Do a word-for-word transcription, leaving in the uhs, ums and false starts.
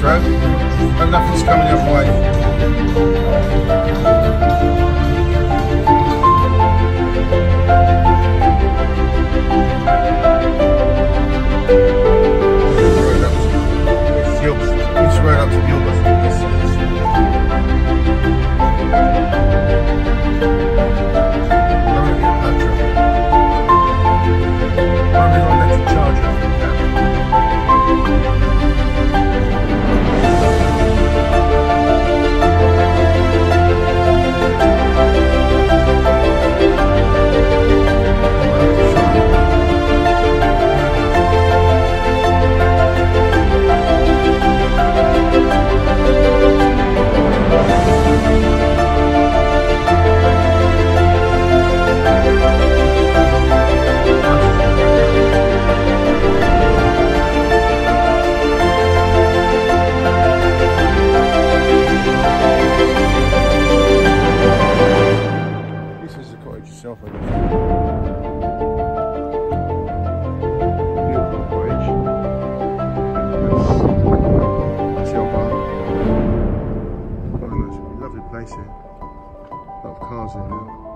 metro, and nothing's coming the other way. It's right up to Gilbert. Yes, it is. I'm going to get a petrol. I'm going to get an electric charger. Itself, I guess. Beautiful bridge. That's your bar. Quite a nice, lovely place here. A lot of cars in now.